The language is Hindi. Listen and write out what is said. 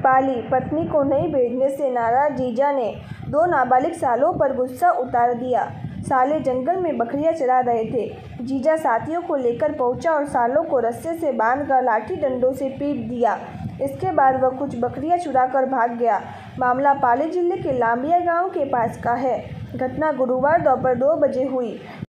पाली पत्नी को नहीं भेजने से नाराज जीजा ने 2 नाबालिग सालों पर गुस्सा उतार दिया। साले जंगल में बकरियां चरा रहे थे। जीजा साथियों को लेकर पहुंचा और सालों को रस्से से बांधकर लाठी डंडों से पीट दिया। इसके बाद वह कुछ बकरियां चुराकर भाग गया। मामला पाली जिले के लांबिया गांव के पास का है। घटना गुरुवार दोपहर 2 बजे हुई।